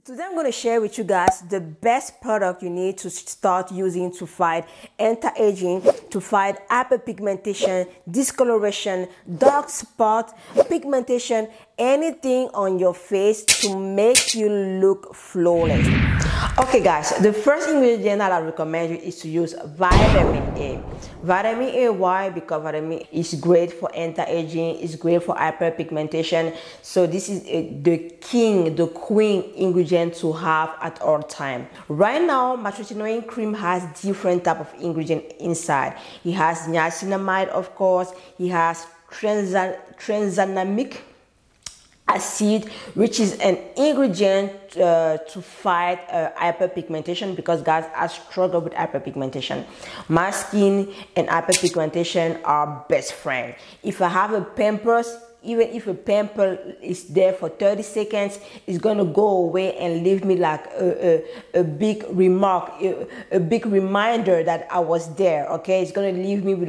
Today I'm going to share with you guys the best product you need to start using to fight anti-aging, to fight hyperpigmentation, discoloration, dark spot, pigmentation, anything on your face to make you look flawless. Okay guys, the first ingredient that I recommend you is to use vitamin A. Vitamin A, why? Because vitamin A is great for anti-aging, it's great for hyperpigmentation. So this is the king, the queen ingredient to have at all time. Right now, my Tretinoin cream has different type of ingredient inside. It has niacinamide, of course. It has tranexamic acid, which is an ingredient to fight hyperpigmentation, because guys, I struggle with hyperpigmentation. My skin and hyperpigmentation are best friends. If I have a pimples, even if a pimple is there for 30 seconds, it's gonna go away and leave me like a big remark, a big reminder that I was there. Okay, it's gonna leave me with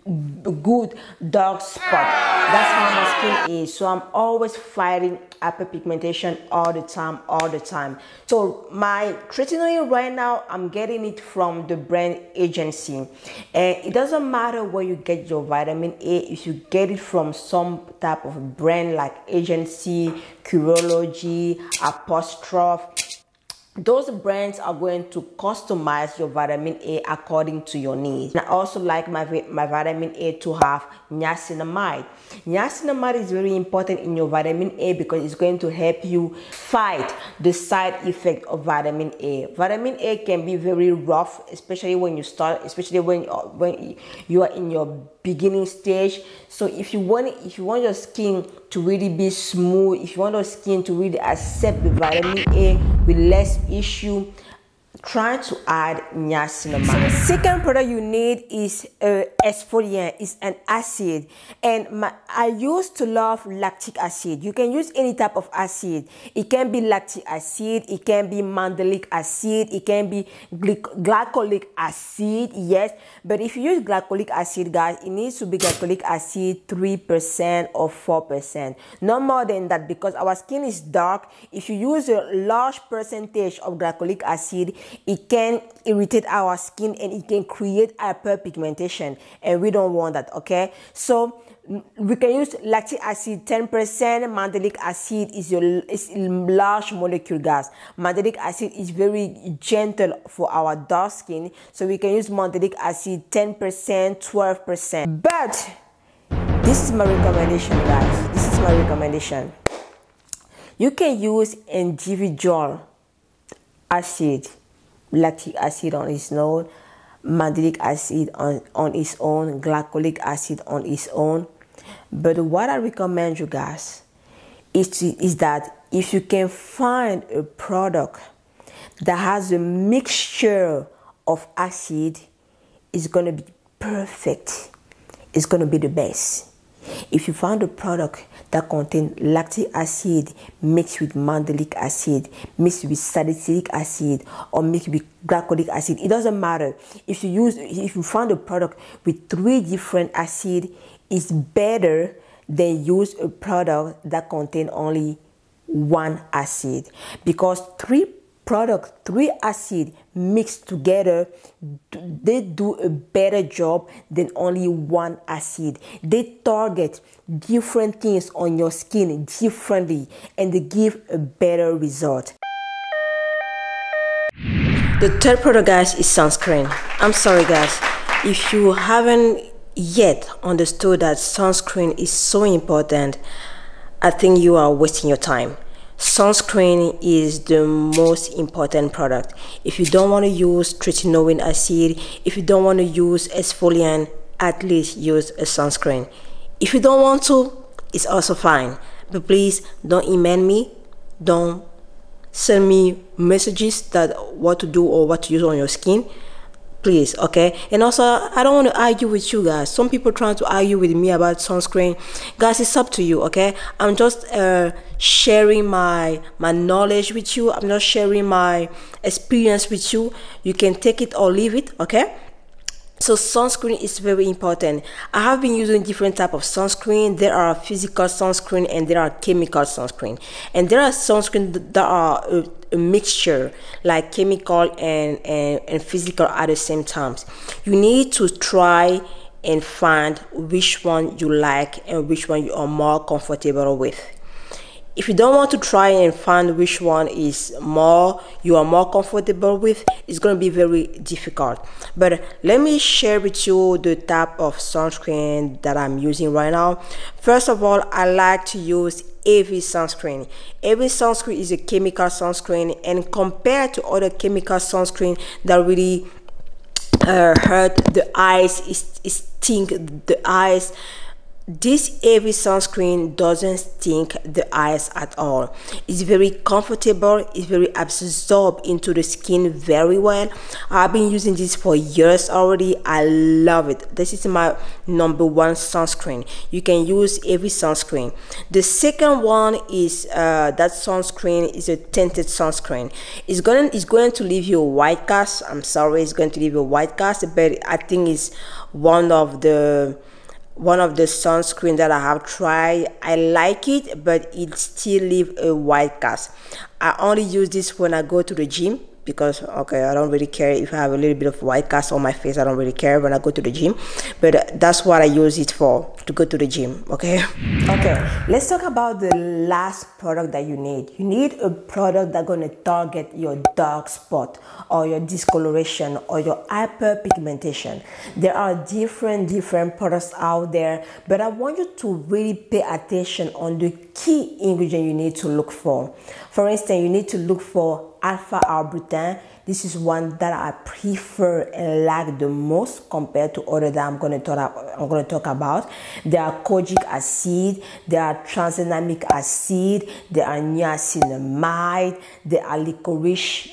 a good dark spot. That's how my skin is. So I'm always fighting hyperpigmentation all the time. So my Tretinoin right now, I'm getting it from the brand Agency, and it doesn't matter where you get your vitamin A. If you get it from some type of brand like Agency, Curology, Apostrophe, those brands are going to customize your vitamin A according to your needs. And I also like my vitamin A to have niacinamide. Niacinamide is very important in your vitamin A because it's going to help you fight the side effect of vitamin A. Vitamin A can be very rough, especially when you start, especially when you are in your beginning stage. So if you want your skin to really be smooth, if you want your skin to really accept the vitamin A with less issue, try to add niacinamide. So the second product you need is exfoliant. It's an acid, and I used to love lactic acid. You can use any type of acid. It can be lactic acid, it can be mandelic acid, it can be glycolic acid, yes. But if you use glycolic acid, guys, it needs to be glycolic acid 3% or 4%, no more than that, because our skin is dark. If you use a large percentage of glycolic acid, it can irritate our skin and it can create hyperpigmentation, and we don't want that. Okay, so we can use lactic acid 10%. Mandelic acid is large molecule gas. Mandelic acid is very gentle for our dark skin, so we can use mandelic acid 10%, 12%. But this is my recommendation, guys. This is my recommendation. You can use individual acid, lactic acid on its own, mandelic acid on its own, glycolic acid on its own. But what I recommend you guys is that if you can find a product that has a mixture of acid, it's going to be perfect. It's going to be the best. If you find a product that contains lactic acid mixed with mandelic acid, mixed with salicylic acid, or mixed with glycolic acid, it doesn't matter. If you find a product with 3 different acids, it's better than use a product that contains only 1 acid, because 3 acids mixed together, they do a better job than only 1 acid. They target different things on your skin differently, and they give a better result. The third product, guys, is sunscreen. I'm sorry, guys, if you haven't yet understood that sunscreen is so important, I think you are wasting your time. Sunscreen is the most important product. If you don't want to use tretinoin acid, if you don't want to use exfoliant, at least use a sunscreen. If you don't want to, it's also fine. But please don't email me, don't send me messages that what to do or what to use on your skin, please. Okay, and also I don't want to argue with you guys. Some people trying to argue with me about sunscreen. Guys, it's up to you. Okay, I'm just sharing my knowledge with you. I'm just sharing my experience with you. You can take it or leave it. Okay, So sunscreen is very important. I have been using different type of sunscreen. There are physical sunscreen and there are chemical sunscreen. And there are sunscreen that are a mixture, like chemical and physical at the same time. You need to try and find which one you like and which one you are more comfortable with. If you don't want to try and find which one is you are more comfortable with, it's going to be very difficult. But let me share with you the type of sunscreen that I'm using right now. First of all, I like to use AV sunscreen. AV sunscreen is a chemical sunscreen, and compared to other chemical sunscreen that really hurt the eyes, it stink the eyes, this AV sunscreen doesn't stink the eyes at all. It's very comfortable, it's very absorbed into the skin very well. I've been using this for years already. I love it. This is my number one sunscreen. You can use AV sunscreen. The second one is that sunscreen is a tinted sunscreen. It's going to leave you a white cast. I'm sorry, it's going to leave you a white cast, but I think it's one of the sunscreen that I have tried. I like it, but it still leave a white cast. I only use this when I go to the gym, because okay, I don't really care if I have a little bit of white cast on my face. I don't really care when I go to the gym, but that's what I use it for, to go to the gym. Okay, let's talk about the last product that you need. You need a product that's going to target your dark spot or your discoloration or your hyperpigmentation. There are different products out there, but I want you to really pay attention on the key ingredient you need to look for. For instance, you need to look for alpha-arbutin. This is one that I prefer and like the most compared to other that I'm going to talk about. There are kojic acid, there are tranexamic acid, there are niacinamide, there are licorice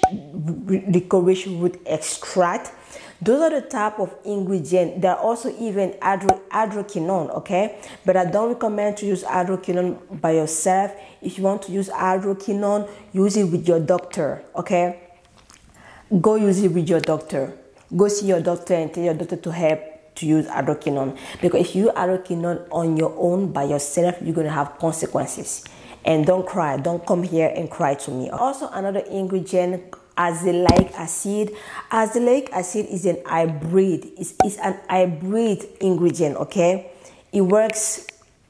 root extract. Those are the type of ingredients. There are also even hydroquinone, okay? But I don't recommend to use hydroquinone by yourself. If you want to use hydroquinone, use it with your doctor, okay? Go use it with your doctor. Go see your doctor and tell your doctor to help to use hydroquinone. Because if you use hydroquinone on your own by yourself, you're going to have consequences. And don't cry. Don't come here and cry to me. Also, another ingredient, azelaic acid. Azelaic acid is an hybrid. It's an hybrid ingredient, okay? It works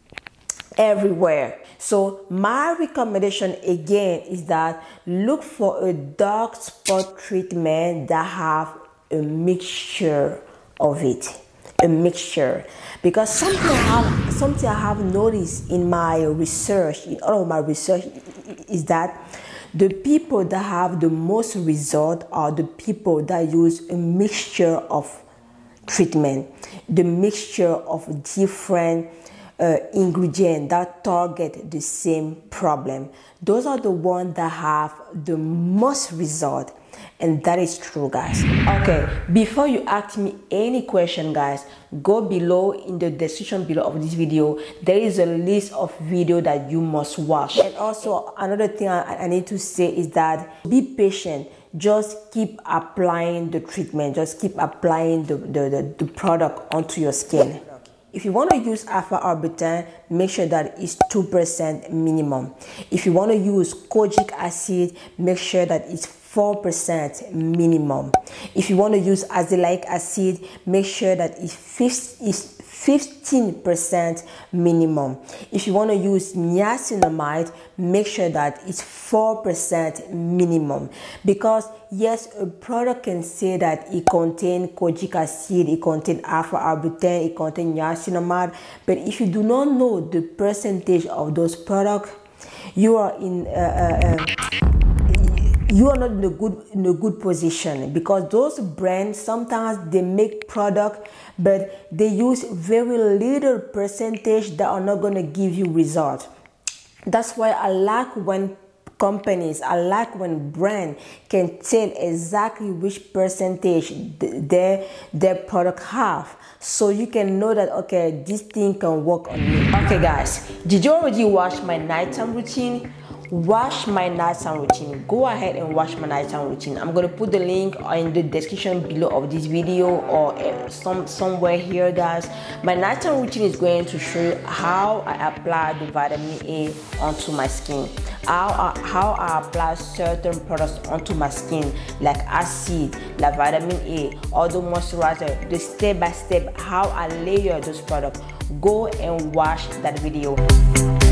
everywhere. So my recommendation again is that look for a dark spot treatment that have a mixture of it. A mixture, because something I have noticed in my research, in all of my research, is that the people that have the most result are the people that use a mixture of treatment, the mixture of different ingredients that target the same problem. Those are the ones that have the most result. And that is true, guys. Okay, before you ask me any question, guys, go below in the description below of this video. There is a list of videos that you must watch. And also another thing I need to say is that be patient. Just keep applying the treatment. Just keep applying the product onto your skin. If you want to use alpha-arbutin, make sure that it's 2% minimum. If you want to use kojic acid, make sure that it's 4% minimum. If you want to use azelaic acid, make sure that it's 15% minimum. If you want to use niacinamide, make sure that it's 4% minimum. Because yes, a product can say that it contains kojic acid, it contains alpha-arbutin, it contains niacinamide, but if you do not know the percentage of those products, you are not in a good position, because those brands sometimes they make product but they use very little percentage that are not going to give you results. That's why I like when brand can tell exactly which percentage their product have, so you can know that okay, this thing can work on me. Okay guys, did you already watch my nighttime routine? wash my nighttime routine. Go ahead and wash my nighttime routine. I'm going to put the link in the description below of this video or somewhere here, guys. My nighttime routine is going to show you how I apply the vitamin A onto my skin, how I apply certain products onto my skin, like acid, like vitamin A, or the moisturizer, the step by step how I layer those products. Go and watch that video.